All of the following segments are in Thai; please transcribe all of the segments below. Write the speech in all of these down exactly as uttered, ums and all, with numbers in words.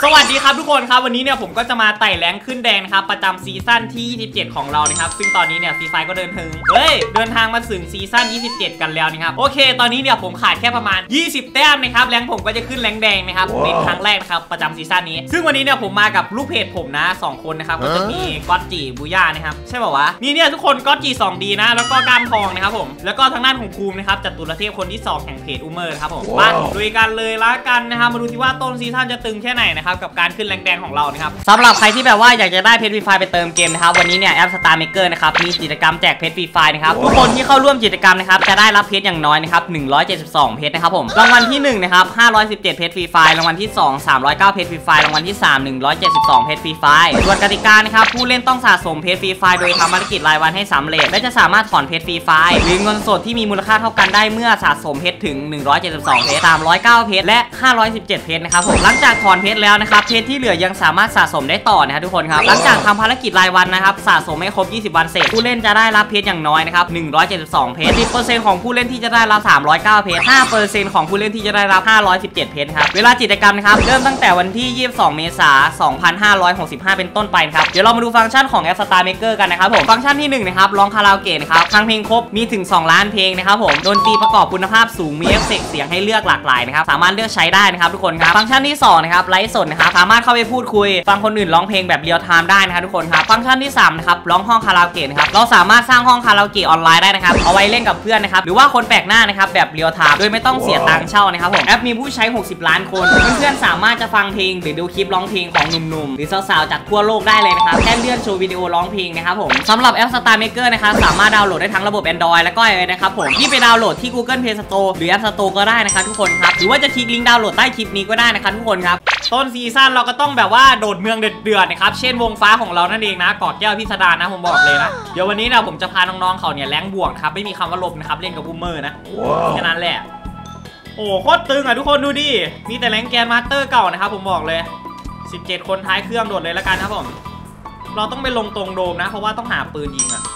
สวัสดีครับทุกคนครับวันนี้เนี่ยผมก็จะมาไต่แรงขึ้นแดงนะครับประจำซีซั่นที่ยี่สิบเจ็ดของเรานะครับซึ่งตอนนี้เนี่ยซีไฟก็เดินถึงเฮ้ยเดินทางมาถึงซีซั่นยี่สิบเจ็ดกันแล้วนะครับโอเคตอนนี้เนี่ยผมขาดแค่ประมาณยี่สิบแต้มนะครับแรงผมก็จะขึ้นแรงแดงนะครับ wow. เป็นครั้งแรกนะครับประจำซีซั่นนี้ซึ่งวันนี้เนี่ยผมมากับลูกเพจผมนะสองคนนะครับก็จะมีก๊อตจีบูย่านะครับใช่ป่าววะนี่เนี่ยทุกคนก๊อตจีสองดีนะแล้วก็กล้ามทองนะครับผมแล้วก็ทางด้านของภูมินะครับจัตุรเทพคนที่สองแห่งเพจอูเมอร์ครับผมมาดูกันเลยละกันนะครับมาดูที่ว่าต้นซีซั่นจะตึงแค่ไหนนะครับกับการขึ้นแรงแดงของเรานะครับสำหรับใครที่แบบว่าอยากจะได้เพชรฟรีไฟไปเติมเกมนะครับวันนี้เนี่ยแอป Star Maker นะครับมีกิจกรรมแจกเพชรฟรีไฟนะครับทุกคนที่เข้าร่วมกิจกรรมนะครับจะได้รับเพชรอย่างน้อยนะครับหนึ่งร้อยเจ็ดสิบสองเพชรนะครับผมรางวัลที่หนึ่งนะครับห้าร้อยสิบเจ็ดเพชรฟรีไฟรางวัลที่สอง สามร้อยเก้าเพชรฟรีไฟรางวัลที่สามหนึ่งร้อยเจ็ดสิบสองเพชรฟรีไฟส่วนกติกานะครับผู้เล่นต้องสะสมเพชรฟรีไฟโดยทำภารกิจรายวันให้สำเร็จและจะสามารถถอนเพชรฟรีไฟหรือเงินสดที่มีมูลค่าเท่ากันได้เมื่อสะสมเพชรถึงหนึ่งร้อยเจ็ดสิบสองเพชรสามร้อยเก้าเพชรและห้าร้อยสิบเจ็ดเพชรนะครับผมหลังจากถอนเพชรแล้วนะครับเพชรที่เหลือยังสามารถสะสมได้ต่อนะครับทุกคนครับหลังจากทำภารกิจรายวันนะครับสะสมให้ครบยี่สิบวันเสร็จผู้เล่นจะได้รับเพชรอย่างน้อยนะครับหนึ่งร้อยเจ็ดสิบสองเพชร สิบเปอร์เซ็นต์ ของผู้เล่นที่จะได้รับสามร้อยเก้าเพชร ห้าเปอร์เซ็นต์ ของผู้เล่นที่จะได้รับห้าร้อยสิบเจ็ดเพชรครับเวลากิจกรรมนะครับเริ่มตั้งแต่วันที่ยี่สิบสองเมษายนสองพันห้าร้อยหกสิบห้าเป็นต้นไปครับเดี๋ยวเรามาดูฟังก์ชันของแอป Star Maker กันนะครับผมฟังก์ชันที่หนึ่งนะครับร้องคาราโอเกะนะครับฟังเพลงครบมีถึงสองล้านเพลงนะครับผมดนตรีประกอบคุณภาพสูงมีเอฟเฟกต์เสียงให้เลือกหลากหลายนะครับสามารถเลือกใช้ได้นะครับทุกคนครับฟังก์ชันที่สองนะครับไลฟ์สดนะครับสามารถเข้าไปพูดคุยฟังคนอื่นร้องเพลงแบบเรียลไทม์ได้นะครับทุกคนครับฟังก์ชันที่สามนะครับร้องห้องคาราโอเกะนะครับเราสามารถสร้างห้องคาราโอเกะออนไลน์ได้นะครับเอาไว้เล่นกับเพื่อนนะครับหรือว่าคนแปลกหน้านะครับแบบเรียลไทม์โดยไม่ต้องเสียตังค์เช่านะครับผมแอปมีผู้ใช้หกสิบล้านคนเพื่อนๆสามารถจะฟังเพลงหรือดูคลิปร้องเพลงของหนุ่มๆหรือสาวๆจากทั่วโลกได้เลยนะครับแค่เลื่อนโชว์วิดีโอร้องเพลงนะครับผมสำหรับแอป Star Maker นะครับสามารถดาวน์โหลดได้ทั้งระบบ Android และก็ iOS นะครับผมที่ไปดาวน์โหลดที่ Google Play Store หรือ App Store ก็ได้นะครับทุกคนครับหรือว่าจะคลิกลิงก์ดาวน์โหลดใต้คลิปนี้ก็ได้นะครับทุกคนครับต้นซีซั่นเราก็ต้องแบบว่าโดดเมืองเดือดๆนะครับเช่นวงฟ้าของเรานั่นเองนะกอดแก้วพิสดารนะผมบอกเลยนะเดี๋ยววันนี้นะผมจะพาน้องๆเขาเนี่ยแรงบวกครับไม่มีคำว่าลบนะครับเล่นกับบูมเมอร์นะแค่นั้นแหละโอ้โคตรตึงอ่ะทุกคนดูดิมีแต่แรงแกนมาสเตอร์เก่านะครับผมบอกเลยสิบเจ็ดคนท้ายเครื่องโดดเลยแล้วกันครับผมเราต้องไปลงตรงโดมนะเพราะว่าต้องหาปืนยิงอ่ะ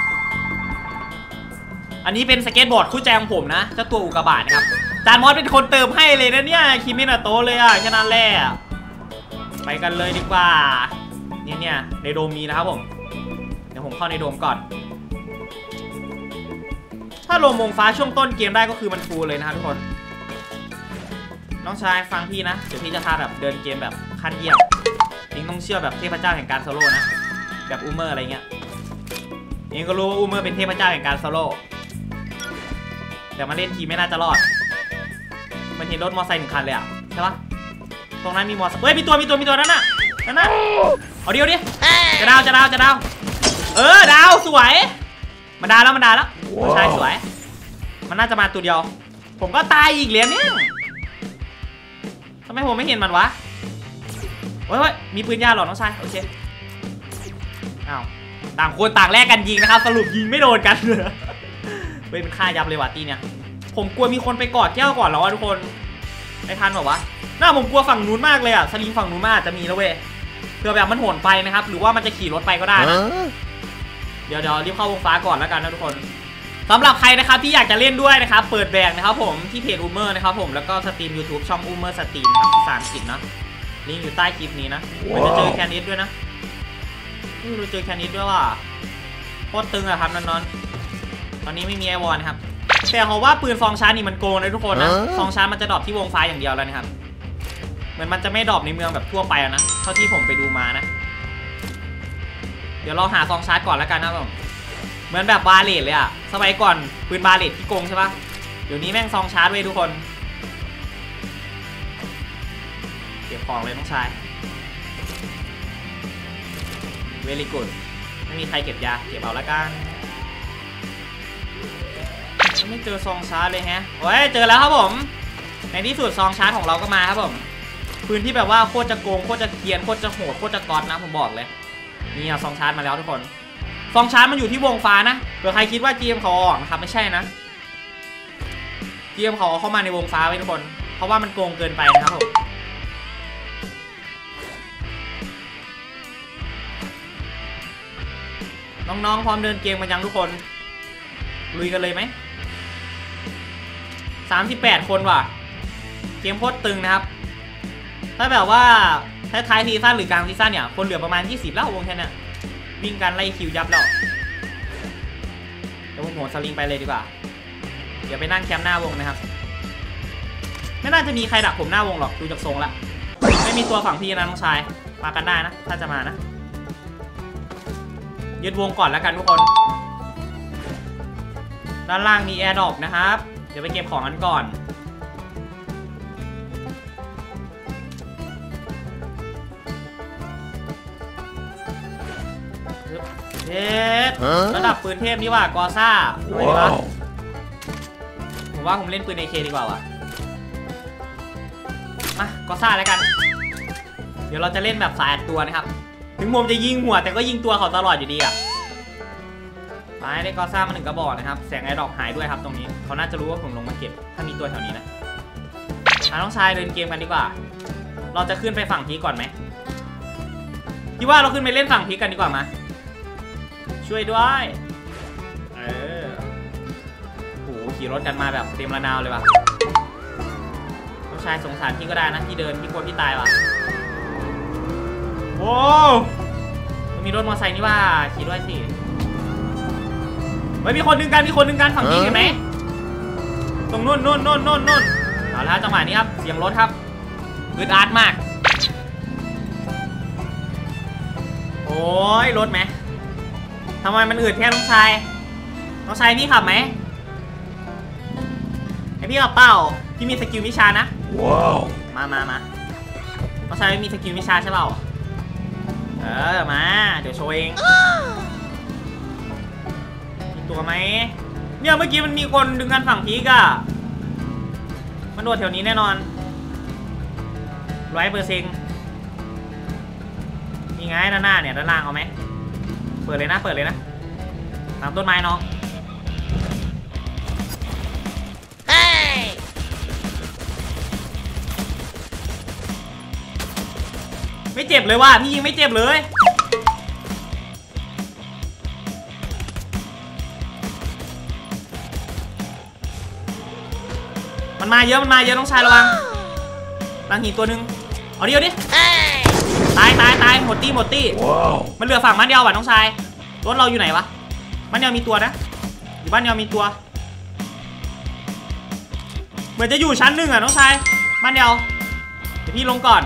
อันนี้เป็นสเก็ตบอร์ดคู่ใจของผมนะเจ้าตัวอุกกาบาตนะครับจานมอสเป็นคนเติมให้เลยนะเนี่ยคิมินาโตะเลยอ่ะแค่นั้นแหละไปกันเลยดีกว่าเนี่ยเนี่ยในโดมมีนะครับผมเดี๋ยวผมเข้าในโดมก่อนถ้าลงวงฟ้าช่วงต้นเกมได้ก็คือมันฟูลเลยนะครับทุกคนน้องชายฟังพี่นะเดี๋ยวพี่จะพาแบบเดินเกมแบบขั้นเยี่ยมยิงต้องเชื่อแบบเทพเจ้าแห่งการโซโล่นะแบบอูเมอร์อะไรเงี้ยเองก็รู้ว่าอูเมอร์เป็นเทพเจ้าแห่งการโซโล่แต่มาเล่นทีไม่น่าจะรอดมันเห็นรถมอเตอร์ไซค์หนึ่งคันเลยอ่ะใช่ปะตรงนั้นมีมอเตอร์ไซค์เฮ้ยมีตัวมีตัวมีตัวนั่นน่ะนั่นน่ะเอาเดียวดิจะดาวจะดาวจะดาวเออดาวสวยมันดาวแล้วมันดาวแล้วใช่สวยมันน่าจะมาตัวเดียวผมก็ตายอีกเหรียญนี่ทำไมผมไม่เห็นมันวะเฮ้ยมีปืนยาหรอน้องชายโอเคอ้าวต่างคนต่างแลกกันยิงนะครับสรุปยิงไม่โดนกันเลยเฮ้ยเป็นค่ายับเลยว่ะตีเนี่ยผมกลัวมีคนไปกอดแก้วก่อนแล้วทุกคนไอ้ทันบอกว่าน่าผมกลัวฝั่งนู้นมากเลยอ่ะสลิงฝั่งนู้นมากจะมีแล้วเว้ยเผื่อแบบมันโหนไปนะครับหรือว่ามันจะขี่รถไปก็ได้นะเดี๋ยวเดี๋ยวรีบเข้าวงฟ้าก่อนแล้วกันนะทุกคนสำหรับใครนะครับที่อยากจะเล่นด้วยนะครับเปิดแบกนะครับผมที่เพจอูเมอร์นะครับผมแล้วก็สตรีม YouTube ช่องอูเมอร์สตรีมครับภาษาอังกฤษนะลิงก์อยู่ใต้คลิปนี้นะมันจะเจอแคนิสด้วยนะนี่เราเจอแคนิสด้วยว่ะโคตรตึงอะครับน้องๆตอนนี้ไม่มีไอวอนครับแต่เขาว่าปืนฟองชาร์จนี่มันโกงเลยทุกคนนะฟองชาร์จมันจะดรอปที่วงฟ้าอย่างเดียวแล้วนะครับเหมือนมันจะไม่ดรอปในเมืองแบบทั่วไปนะเท่าที่ผมไปดูมานะเดี๋ยวเราหาฟองชาร์จก่อนแล้วกันนะผมเหมือนแบบบาเลตเลยอะสมัยก่อนปืนบาเลตที่โกงใช่ปะเดี๋ยวนี้แม่งซองชาร์จไว้ทุกคนเก็บของเลยน้องชายเวลิกูดไม่มีใครเก็บยาเก็บเอาละกันไม่เจอซองชาร์จเลยฮะโอ้ยเจอแล้วครับผมในที่สุดซองชาร์จของเราก็มาครับผมปืนที่แบบว่าโคตรจะโกงโคตรจะเกรียนโคตรจะโหดโคตรจะก๊อตนะผมบอกเลยนี่เอาซองชาร์จมาแล้วทุกคนซองชาร์จมันอยู่ที่วงฟ้านะเผื่อใครคิดว่า จี เอ็ม เขาออกนะครับไม่ใช่นะ จี เอ็ม เขาเข้ามาในวงฟ้าไว้ทุกคนเพราะว่ามันโกงเกินไปนะครับผมน้องๆพร้อมเดินเกมกันยังทุกคนลุยกันเลยไหมสามสิบแปดคนว่ะเกมโคตรตึงนะครับถ้าแบบว่าท้ายซีซั่นหรือกลางซีซั่นเนี่ยคนเหลือประมาณยี่สิบแล้ววงแค่นี้วิ่งกันไล่คิวยับแล้วเดี๋ยวผมโหนสลิงไปเลยดีกว่าเดี๋ยวไปนั่งแคมป์หน้าวงนะครับไม่น่าจะมีใครดักผมหน้าวงหรอกดูจากทรงละไม่มีตัวฝั่งพี่นะน้องชายมากันได้นะถ้าจะมานะยึดวงก่อนแล้วกันทุกคนด้านล่างมีแอร์ดรอปนะครับเดี๋ยวไปเก็บของกันก่อนเทสระดับปืนเทพนี่ว่ากอซ่าไม่วะผมว่าผมเล่นปืน เอ เค ดีกว่าวะมากอซ่าแล้วกันเดี๋ยวเราจะเล่นแบบสายอัดตัวนะครับถึงมุมจะยิงหัวแต่ก็ยิงตัวเขาตลอดอยู่ดีอ่ะไปได้กอซ่ามาหนึ่งกระบอกนะครับแสงไอดอกหายด้วยครับตรงนี้เขาน่าจะรู้ว่าผมลงมาเก็บถ้ามีตัวแถวนี้นะน้องชายเดินเกมกันดีกว่าเราจะขึ้นไปฝั่งพีก่อนไหมพี่ว่าเราขึ้นไปเล่นฝั่งพีกันดีกว่ามาช่วยด้วยเออโหขี่รถกันมาแบบเต็มระนาวเลยว่ะน้องชายสงสารพี่ก็ได้นะพี่เดินพี่กลัวพี่ตายว่ะโอ้มีรถมอเตอร์ไซค์นี่ว่าขี่ด้วยสิเฮ้ยมีคนดึงกันมีคนดึงกันฝั่งนี้เห็นไหมตรงนู้นนู้นนู้นนู้นนู้นเอาละจังหวะนี้ครับเสียงรถครับอึดอัดมากโอ้ยรถไหมทำไมมันอืดแค่น้องชายน้องชายพี่ขับไหมไอพี่ขับเปล่าพี่มีสกิลวิชานะว้าวมามามาน้องชายมีสกิลวิชาใช่เปล่าเออมาเดี๋ยวโชว์เองมีตัวไหมเนี่ยเมื่อกี้มันมีคนดึงกันฝั่งพีกอะมันโดดแถวนี้แน่นอนร้อยเปอร์เซ็นต์นี่ไงด้านหน้าเนี่ยด้านล่างเอาไหมเปิดเลยนะเปิดเลยนะตามต้นไม้น้องไม่เจ็บเลยว่ะพี่ยิงไม่เจ็บเลยมันมาเยอะมันมาเยอะน้องชายระวังตั้งหินตัวหนึ่งเอาดิเอาดิตายตายตายหมดตีหมดตี wow. มันเหลือฝั่งบ้านเดียวว่ะน้องชายรถเราอยู่ไหนวะบ้านเดียวมีตัวนะอยู่บ้านเดียวมีตัวเหมือนจะอยู่ชั้นหนึ่งอ่ะน้องชายบ้านเดียวเดี๋ยวพี่ลงก่อน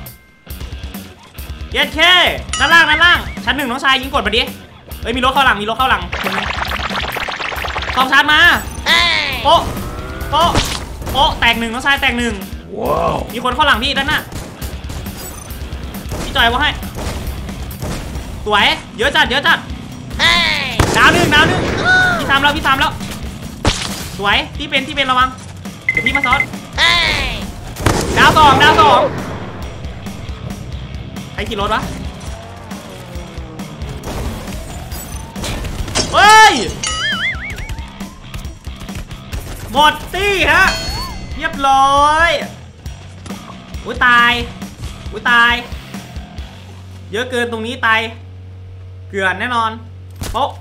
เย็ดเคด้านล่างด้านล่างชั้นหนึ่งน้องชายยิงกดมาดิเอ้ยมีรถเข้าหลังมีรถเข้าหลังสองชั้นมาโป๊ะโป๊ะโป๊ะแตกหนึ่งน้องชายแตกหนึ่ง wow. มีคนเข้าหลังพี่ด้านหน้าพี่จอยว่าให้สวยเยอะจัดเยอะจัดดาวหนึ่งดาวหนึ่งพี่ทำแล้วพี่ทำแล้วสวยที่เป็นที่เป็นระวังเดี๋ยวพี่มาซ้อนดาวสองดาวสองใครขี่รถวะเฮ้ยหมดตี้ฮะเรียบร้อยอุ้ยตายอุ้ยตายเยอะเกินตรงนี้ตายเกลือนแน่นอนโป๊ะ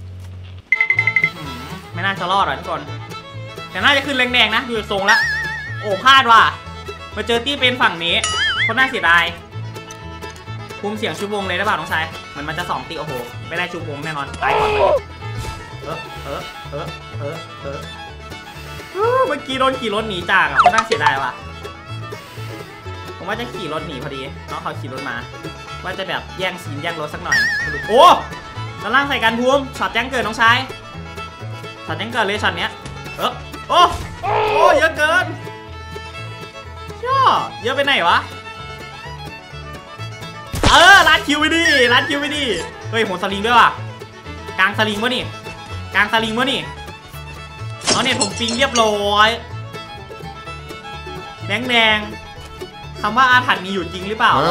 ไม่น่าจะรอดหรอกทุกคนแต่น่าจะขึ้นแรงๆนะดูทรงแล้วโอ้พลาดว่ะมาเจอตี้เป็นฝั่งนี้คนน่าเสียดายคุมเสียงชุบวงเลยได้ป่ะน้องชายมันมันจะสองตีโอ้โหไม่ได้ชุบวงแน่นอนตายก่อนเลยเออเออเออเออเออเมื่อกี้โดนขี่รถหนีจากอ่ะคนน่าเสียดายว่ะผมว่าจะขี่รถหนีพอดีน้องเขาขี่รถมาว่าจะแบบแย่งซีนแย่งรถสักหน่อยโอ้ด้านล่างใส่กันภูมิช็อตแย่งเกิดน้องชายช็อตแย่งเกิดเลยช็อตเนี้ยเออโอ้โอ้เยอะเกินย่อเยอะไปไหนวะเออรัดคิวไปดิรัดคิวไปดิเฮ้ยโหนสลิงด้วยว่ะกลางสลิงวะนี่กลางสลิงวะนี่เอาเนี่ยผมปิงเรียบร้อยแดงแดงคำว่าอาถรรพ์มีอยู่จริงหรือเปล่า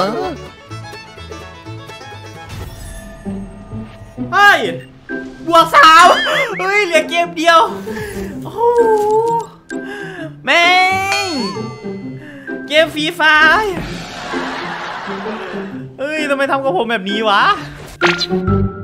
เฮ้ยบวกสามเฮ้ยเหลือเกมเดียวโอ้แม่งเกมฟรีไฟร์เฮ้ยทำไมทำกับผมแบบนี้วะ